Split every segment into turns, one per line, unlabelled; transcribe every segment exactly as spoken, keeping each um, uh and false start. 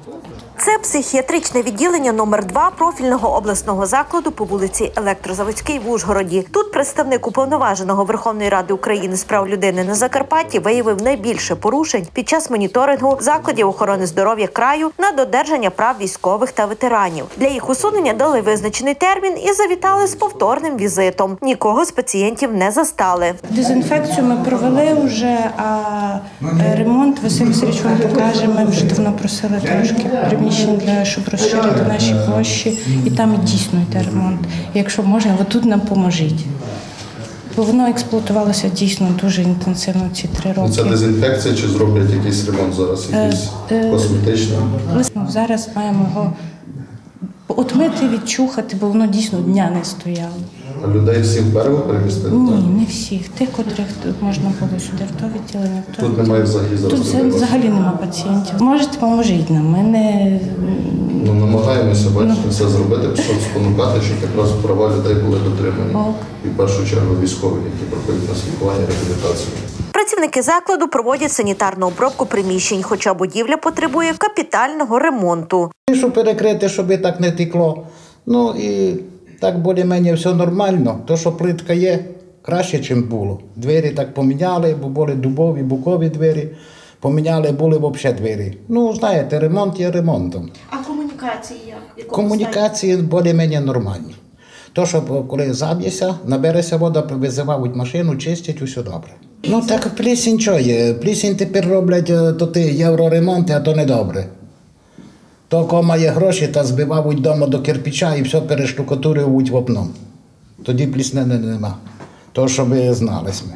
Це психіатричне відділення номер два профільного обласного закладу по вулиці Електрозаводській в Ужгороді. Тут представник уповноваженого Верховної Ради України з прав людини на Закарпатті виявив найбільше порушень під час моніторингу закладів охорони здоров'я краю на додержання прав військових та ветеранів. Для їх усунення дали визначений термін і завітали з повторним візитом. Нікого з пацієнтів не застали.
Дезінфекцію ми провели вже, а ремонт Василь Васильович вам покаже. Ми вже давно просили трошки приміщень, для, щоб розширити наші площі. І там дійсно йде ремонт. Якщо можна, ви тут нам поможіть. Бо воно експлуатувалося дійсно дуже інтенсивно ці три роки.
Це дезінфекція чи зроблять якийсь ремонт зараз, якийсь е, косметичний?
Е, зараз маємо його отмити, відчухати, бо воно дійсно дня не стояло.
А людей всіх берегу перемістили?
Ні, не всіх. Тих, котрих тут можна було сюди, в то відділення. В то
тут немає взагалі зараз?
Тут людей взагалі немає пацієнтів. Можете, поможіть нам. Ми не...
Ну, намагаємося, бачите, ну. все зробити, щоб спонукати, щоб якраз права людей були дотримані. Ок. І в першу чергу військових, які проходять на лікування, реабілітацію.
Працівники закладу проводять санітарну обробку приміщень, хоча будівля потребує капітального ремонту.
Щоб перекрити, щоб і так не текло. Ну і так більш-менш все нормально. То, що плитка є, краще, ніж було. Двері так поміняли, бо були дубові, букові двері. Поміняли, були взагалі двері. Ну, знаєте, ремонт є ремонтом.
А комунікації як?
Комунікації більш-менш нормальні. То, що коли заб'ється, набереться вода, визивають машину, чистять, усе добре. Ну так плісінь що є? Плісінь тепер роблять то ти євроремонти, а то не добре. То, кого має гроші, та збивають вдома до кирпича і все перештукатурюють в окном. Тоді плісне нема. То, що ви знали ми.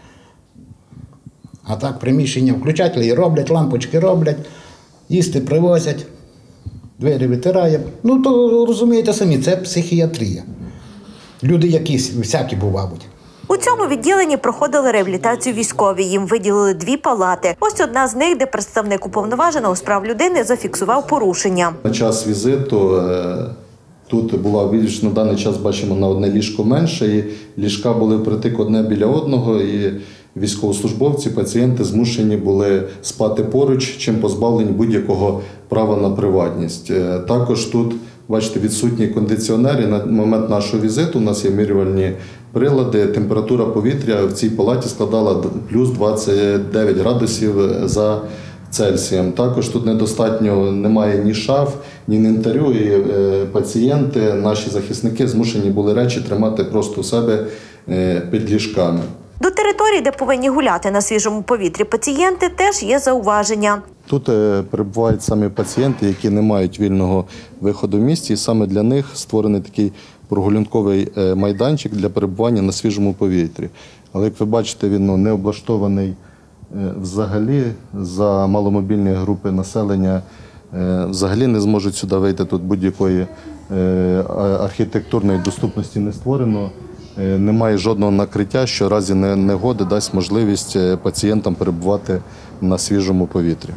А так приміщення включателі роблять, лампочки роблять, їсти привозять, двері витирають. Ну, то розумієте самі, це психіатрія. Люди якісь, всякі бувають.
У цьому відділенні проходили реабілітацію військові. Їм виділили дві палати. Ось одна з них, де представник уповноваженого з прав людини зафіксував порушення.
На час візиту тут була більш, на даний час бачимо, на одне ліжко менше. І ліжка були впритик одне біля одного. І військовослужбовці, пацієнти змушені були спати поруч, чим позбавлені будь-якого права на приватність. Також тут, бачите, відсутні кондиціонери. На момент нашого візиту у нас є вимірювальні прилади. Температура повітря в цій палаті складала плюс двадцять дев'ять градусів за Цельсієм. Також тут недостатньо, немає ні шаф, ні інвентарю, і пацієнти, наші захисники змушені були речі тримати просто у себе під ліжками.
До території, де повинні гуляти на свіжому повітрі пацієнти, теж є зауваження.
Тут перебувають самі пацієнти, які не мають вільного виходу в місті, і саме для них створений такий прогулянковий майданчик для перебування на свіжому повітрі. Але, як ви бачите, він ну, не облаштований взагалі, за маломобільні групи населення взагалі не зможуть сюди вийти, тут будь-якої архітектурної доступності не створено. Немає жодного накриття, що в разі негоди дасть можливість пацієнтам перебувати на свіжому повітрі.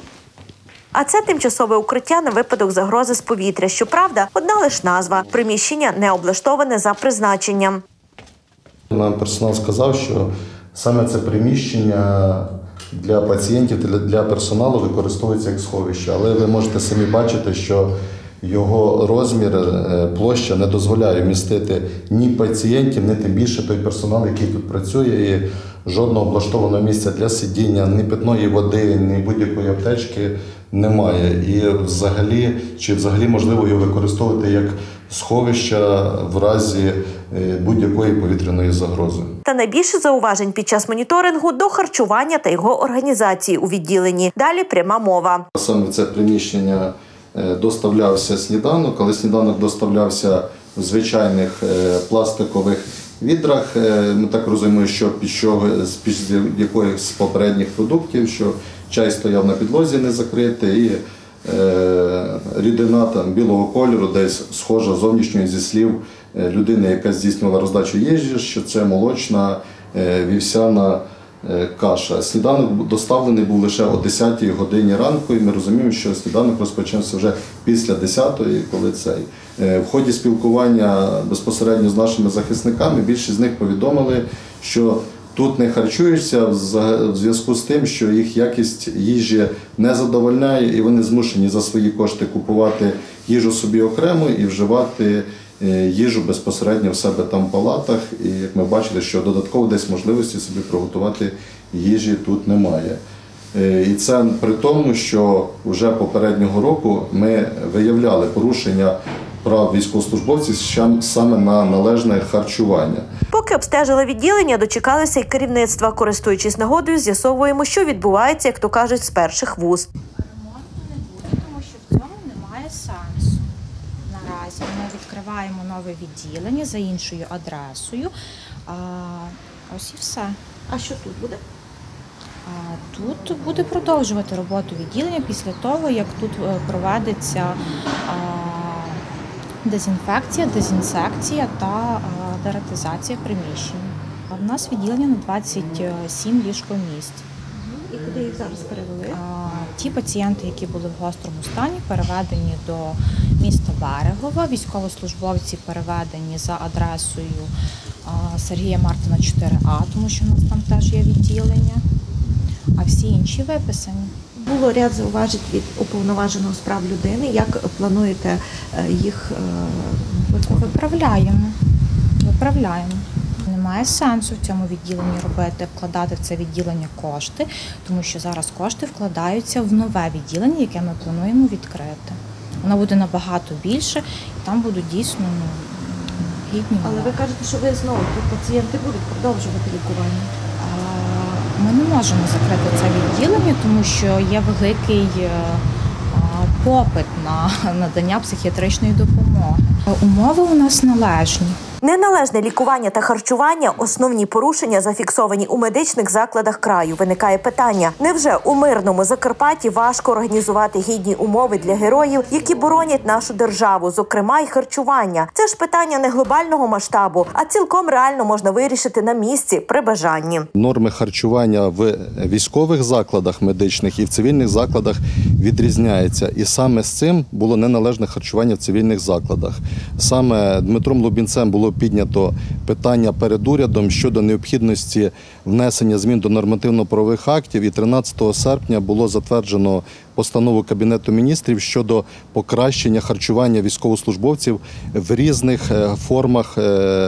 А це тимчасове укриття на випадок загрози з повітря. Щоправда, одна лише назва – приміщення не облаштоване за призначенням.
Нам персонал сказав, що саме це приміщення для пацієнтів, для персоналу використовується як сховище. Але ви можете самі бачити, що його розмір, площа не дозволяє вмістити ні пацієнтів, ні тим більше той персонал, який тут працює. І жодного облаштованого місця для сидіння, ні питної води, ні будь-якої аптечки немає. І взагалі, чи взагалі можливо його використовувати як сховище в разі будь-якої повітряної загрози.
Та найбільше зауважень під час моніторингу до харчування та його організації у відділенні. Далі пряма мова.
Саме це приміщення доставлявся сніданок, але сніданок доставлявся в звичайних пластикових відрах. Ми так розуміємо, що під, під якоїсь з попередніх продуктів, що чай стояв на підлозі не закритий, і е, рідина там, білого кольору, десь схожа зовнішньої зі слів людини, яка здійснювала роздачу їжі, що це молочна е, вівсяна каша. Сніданок доставлений був лише о десятій годині ранку, і ми розуміємо, що сніданок розпочався вже після десятої, коли цей. В ході спілкування безпосередньо з нашими захисниками більшість з них повідомили, що тут не харчуються в зв'язку з тим, що їх якість їжі не задовольняє і вони змушені за свої кошти купувати їжу собі окремо і вживати їжу безпосередньо в себе там в палатах. І як ми бачили, що додатково десь можливості собі приготувати їжі тут немає. І це при тому, що вже попереднього року ми виявляли порушення прав військовослужбовців саме на належне харчування.
Поки обстежили відділення, дочекалися й керівництва. Користуючись нагодою, з'ясовуємо, що відбувається, як то кажуть, з перших вуст.
Ремонту не буде, тому що в цьому немає сенсу. Наразі ми відкриваємо нове відділення за іншою адресою. А, ось і все.
А що тут буде?
А, тут буде продовжувати роботу відділення після того, як тут проведеться а, дезінфекція, дезінсекція та а, дератизація приміщень. У нас відділення на двадцять сім ліжкомісць.
І куди їх зараз перевели?
А, ті пацієнти, які були в гострому стані, переведені до міста Берегова. Військовослужбовці переведені за адресою а, Сергія Мартина чотири А, тому що у нас там теж є відділення. А всі інші виписані.
Було ряд зауважень від уповноваженого з прав людини. Як плануєте їх виконувати?
Виправляємо. Виправляємо. Немає сенсу в цьому відділенні робити, вкладати в це відділення кошти, тому що зараз кошти вкладаються в нове відділення, яке ми плануємо відкрити. Воно буде набагато більше, і там будуть дійсно ну, гідні.
Але ви кажете, що ви знову тут пацієнти будуть продовжувати лікування.
Ми не можемо закрити це відділення, тому що є великий попит на надання психіатричної допомоги. Умови у нас належні.
Неналежне лікування та харчування – основні порушення, зафіксовані у медичних закладах краю. Виникає питання, невже у мирному Закарпатті важко організувати гідні умови для героїв, які боронять нашу державу, зокрема й харчування? Це ж питання не глобального масштабу, а цілком реально можна вирішити на місці при бажанні.
Норми харчування в військових закладах медичних і в цивільних закладах відрізняються. І саме з цим було неналежне харчування в цивільних закладах. Саме Дмитром Лубінцем було піднято питання перед урядом щодо необхідності внесення змін до нормативно-правових актів, і тринадцятого серпня було затверджено постанову Кабінету міністрів щодо покращення харчування військовослужбовців в різних формах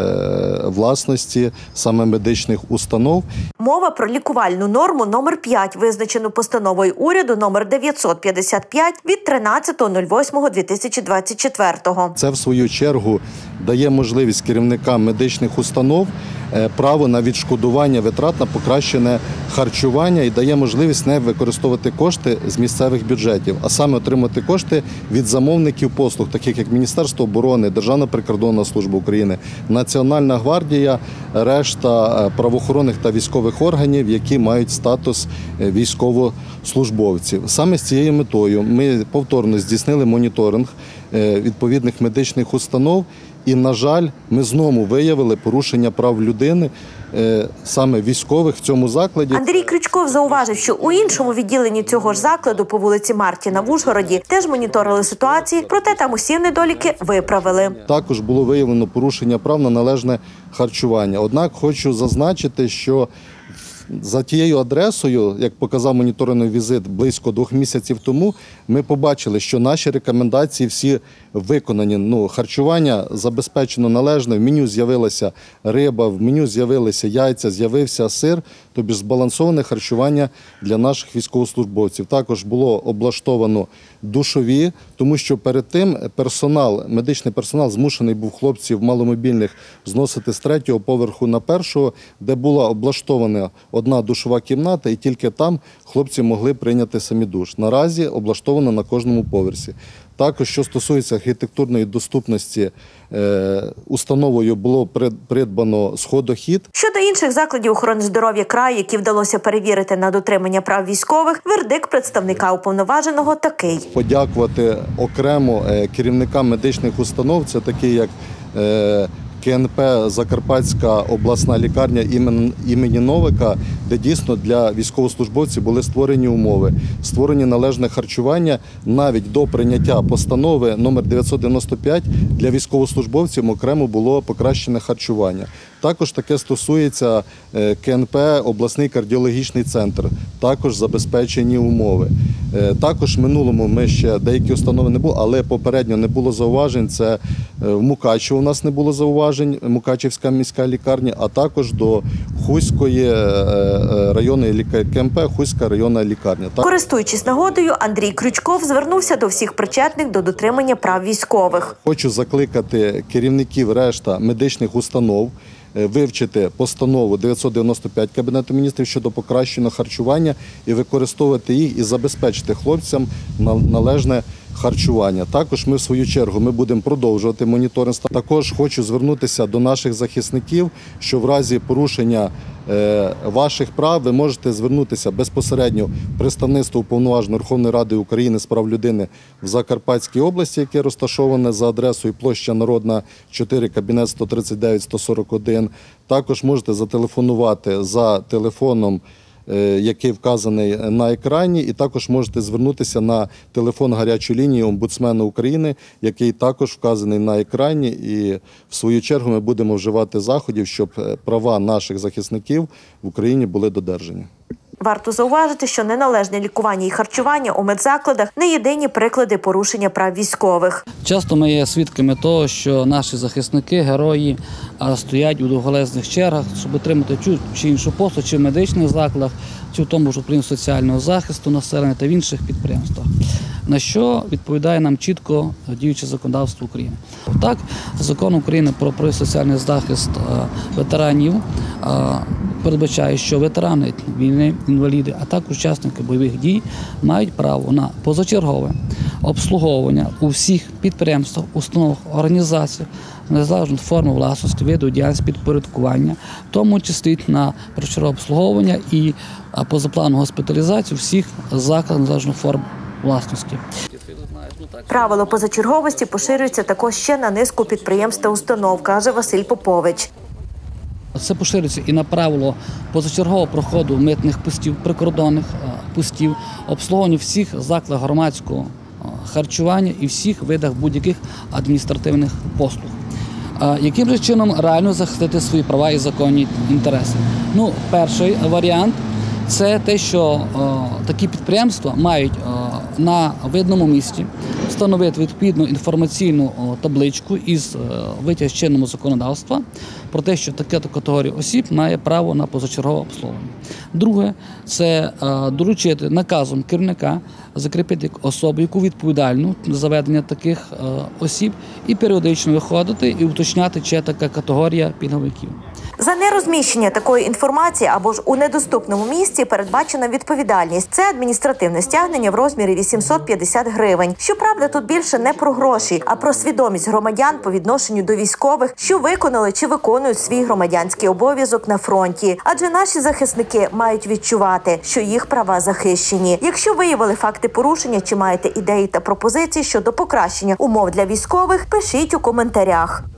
власності саме медичних установ.
Мова про лікувальну норму номер п'ять, визначену постановою уряду номер дев'ятсот п'ятдесят п'ять від тринадцятого восьмого дві тисячі двадцять четвертого.
Це, в свою чергу, дає можливість керівникам медичних установ право на відшкодування витрат на покращене харчування і дає можливість не використовувати кошти з місцевих бюджетів, а саме отримати кошти від замовників послуг, таких як Міністерство оборони, Державна прикордонна служба України, Національна гвардія, решта правоохоронних та військових органів, які мають статус військовослужбовців. Саме з цією метою ми повторно здійснили моніторинг відповідних медичних установ. І, на жаль, ми знову виявили порушення прав людини, саме військових в цьому закладі.
Андрій Крючков зауважив, що у іншому відділенні цього ж закладу по вулиці Мартіна в Ужгороді теж моніторили ситуації, проте там усі недоліки виправили.
Також було виявлено порушення прав на належне харчування. Однак хочу зазначити, що за тією адресою, як показав моніторинговий візит близько двох місяців тому, ми побачили, що наші рекомендації всі виконані. Ну, харчування забезпечено належне, в меню з'явилася риба, в меню з'явилися яйця, з'явився сир, тобто збалансоване харчування для наших військовослужбовців. Також було облаштовано душові, тому що перед тим персонал, медичний персонал змушений був хлопців маломобільних зносити з третього поверху на першого, де була облаштована одна душова кімната, і тільки там хлопці могли прийняти самі душ. Наразі облаштовано на кожному поверсі. Також, що стосується архітектурної доступності, установою було придбано сходохід.
Щодо інших закладів охорони здоров'я краю, які вдалося перевірити на дотримання прав військових, вердикт представника уповноваженого такий.
Подякувати окремо керівникам медичних установ, це такі як ка ен пе Закарпатська обласна лікарня імені Новика, де дійсно для військовослужбовців були створені умови, створені належне харчування. Навіть до прийняття постанови номер дев'ятсот дев'яносто п'ять для військовослужбовців окремо було покращене харчування. Також таке стосується ке ен пе «Обласний кардіологічний центр», також забезпечені умови. Також в минулому ми ще деякі установи не було, але попередньо не було зауважень. Це в Мукачево у нас не було зауважень, Мукачевська міська лікарня, а також до Хуської районної ке ем пе «Хуська районна лікарня».
Користуючись нагодою, Андрій Крючков звернувся до всіх причетних до дотримання прав військових.
Хочу закликати керівників решта медичних установ вивчити постанову дев'ятсот дев'яносто п'ять Кабінету міністрів щодо покращення харчування і використовувати їх і забезпечити хлопцям належне харчування. Також ми, в свою чергу, ми будемо продовжувати моніторинг. Також хочу звернутися до наших захисників, що в разі порушення е, ваших прав ви можете звернутися безпосередньо в представництво Уповноваженої Верховної Ради України з прав людини в Закарпатській області, яке розташоване за адресою площа Народна, чотири, кабінет сто тридцять дев'ять сто сорок один. Також можете зателефонувати за телефоном, який вказаний на екрані, і також можете звернутися на телефон гарячої лінії омбудсмена України, який також вказаний на екрані, і в свою чергу ми будемо вживати заходів, щоб права наших захисників в Україні були додержані.
Варто зауважити, що неналежне лікування і харчування у медзакладах – не єдині приклади порушення прав військових.
Часто ми є свідками того, що наші захисники, герої стоять у довголезних чергах, щоб отримати ту чи іншу послугу, чи в медичних закладах, чи в тому ж управлінні соціального захисту населення та в інших підприємствах, на що відповідає нам чітко діюче законодавство України. Так, Закон України про соціальний захист ветеранів передбачає, що ветерани війни, інваліди, а також учасники бойових дій мають право на позачергове обслуговування у всіх підприємствах, установах, організаціях, незалежно від форми власності, виду діяльності, підпорядкування, в тому числі на першочергове обслуговування і позапланову госпіталізацію всіх закладів незалежно від форм власності.
Правило позачерговості поширюється також ще на низку підприємств та установ, каже Василь Попович.
Це поширюється і на правило позачергового проходу митних пустів, прикордонних пустів, обслуговування всіх закладів громадського харчування і всіх видах будь-яких адміністративних послуг. Яким же чином реально захистити свої права і законні інтереси? Ну, перший варіант – це те, що о, такі підприємства мають о, на видному місці встановити відповідну інформаційну о, табличку із о, витяг з чинного законодавства про те, що така категорія осіб має право на позачергове обслуговування. Друге – це о, доручити наказом керівника закріпити особу, яку відповідальну за ведення таких о, осіб, і періодично виходити і уточняти, чи є така категорія пільговиків.
За нерозміщення такої інформації або ж у недоступному місці передбачена відповідальність. Це адміністративне стягнення в розмірі вісімсот п'ятдесят гривень. Щоправда, тут більше не про гроші, а про свідомість громадян по відношенню до військових, що виконали чи виконують свій громадянський обов'язок на фронті. Адже наші захисники мають відчувати, що їх права захищені. Якщо виявили факти порушення чи маєте ідеї та пропозиції щодо покращення умов для військових, пишіть у коментарях.